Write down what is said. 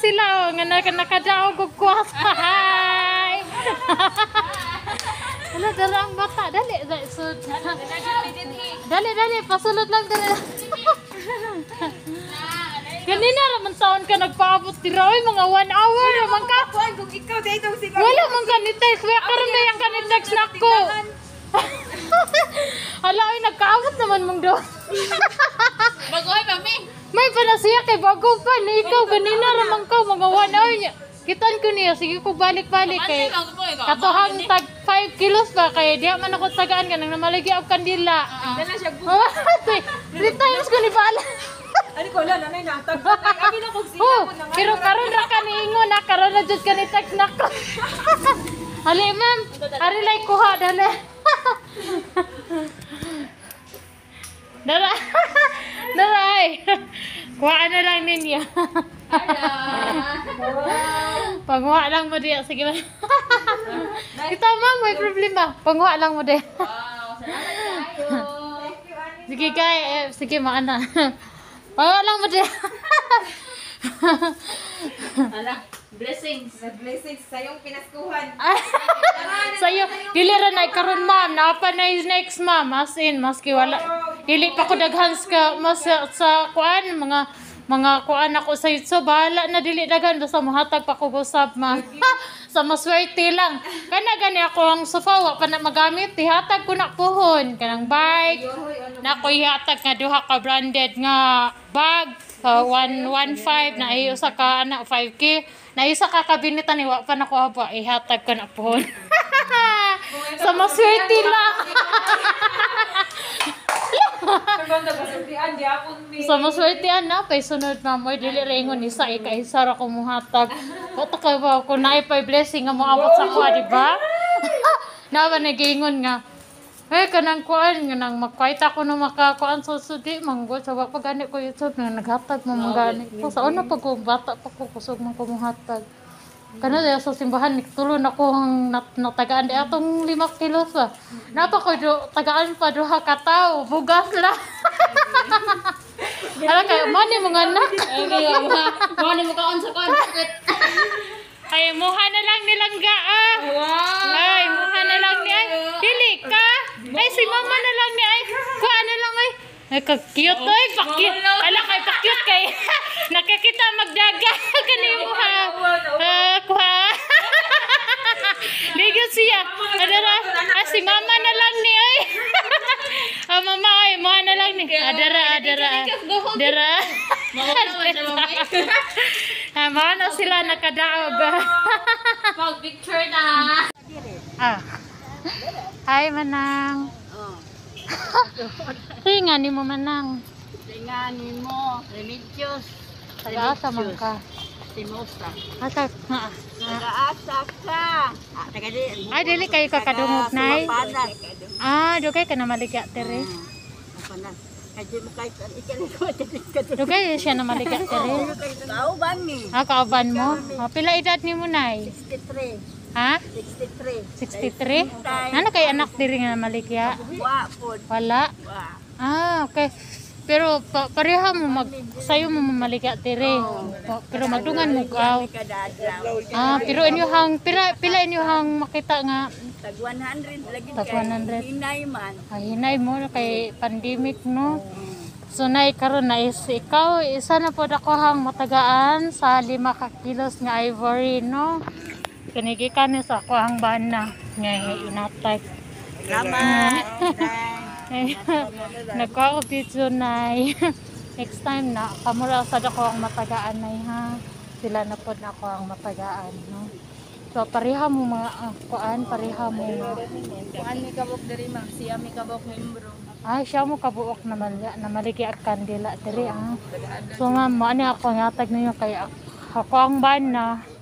sila nga nakadaog og kwarta. Hi. Wala dara ang bata, dali sud. Dali pasulod lang dali. Kanina raman taon ka nagpaabot dira oy mga 1 hour raman ka. Kung ikaw dito si Wala man kanitex, wala karon na yang kanitex nako. Hala ay nagkaabot naman mong do. Bagoy mami. May panasiya kay bago pa ni ikaw kanina raman ka mga 1 hour niya. Kitan ko niya, sige ko balik-balik kay katuhang tag 5 kilos pa kay diha man ako tagaan ka nang namalagi og kandila. Dala siya buo. 3 times ko ni bala. Ani ko la nanay na tag. Abi na kog siya Oh, ko nang. pero karon ra kaningon na karon na jud ka ni text nako. Ali ma'am, ari lay kuha dali. Dara. Daray. Kuha na lang ninyo. Panguha lang mo diya. Sige ba? Kita ma'am, may problema. Panguha lang mo diya. Wow, salamat kayo. Sige kay, sige maana. Panguha lang mo diya. Ala, blessings. Blessings sa iyong pinaskuhan. Sa'yo, dili ra na karon ma'am. Naapa na is next ma'am. As in, maski wala. Dili pa ko daghan ka mas sa kuan mga kuan ako sa YouTube. Bahala na dili daghan basta mohatag pa ko usab ma'am. Sa maswerte lang. Kana gani ako ang sofa wa pa na magamit. Ihatag ko na puhon kanang bike. Na ko ihatag nga duha ka branded nga bag. 115 na iyo sa ka na 5K. Na isa ka kabinitan ni wa pa na ko aba ihatag ko na puhon. Sa maswerte lang. Sa maswertean na pay sunod na mo dili ringon isa ika-isa ra ko muhatag. Bata ka ba ko naay pay blessing nga moabot sa ko di ba? Nawa nagingon nga kanang kuan nga nang magkwaita ko no makakuan sa sudi manggod sa wa pagani ko YouTube nga naghatag mo mangani ko sa una pag ko bata pa ko kusog man ko muhatag. Kana sa simbahan nagtulon ako ang natagaan di atong 5 kilos ba. Napa ko tagaan pa duha ka tawo, bugas la. Ala kay mani mga anak. Mani mo kaon sa concert. Ay muha na lang nilang gaa. Wow. Ay muha na lang ni ay. Dili ka. Ay si mama na lang ni ay. Kuha na lang ay. Ay ka-cute oy, pa-cute. Ala kay pa-cute kay. Nakakita magdaga kanimo ha. Kuha. Ligo siya. Adara. Si mama na lang ni ay. Mama ay muha na lang ni. Adara. Dara. Mama na sila nakadaog. Pag picture na. Hi manang. Tinga ni mo manang. Tinga ni mo, religious. Asa man ka? Timosa. Asa? Nag-aasa ka. Ay dili kayo kakadungog nay. Dugay ka na maligya tere. Dugay siya na maligya tere. Kauban ni. Kauban mo. Pila edad ni mo nay? 63. Ha? 63. 63? Ano kay anak diri nga maligya? Wala. Okay. Pero pareha mo sayo mo maligya diri. Pero magdungan mo ka. Pero inyohang pila inyohang makita nga Tag 100 lagi Tag 100. Hinay man. Hinay mo kay pandemic no. So nay karon na is ikaw isa na pod ako hang matagaan sa 5 ka kilos nga ivory no. Kanigikan ni sa ako ang bana nga inatay. Salamat. Nagka-video nay. Next time na kamura sad ako ang matagaan nay ha. Sila na pod na ako ang matagaan no. So pareha mo mga kuan, pareha mo. Kuan mi kabok diri ma, siya mi kabok membro. Siya mo kabuok naman na maligi ang kandila diri So ma'am, mo ani ako ngatag ninyo kay ako ang bana.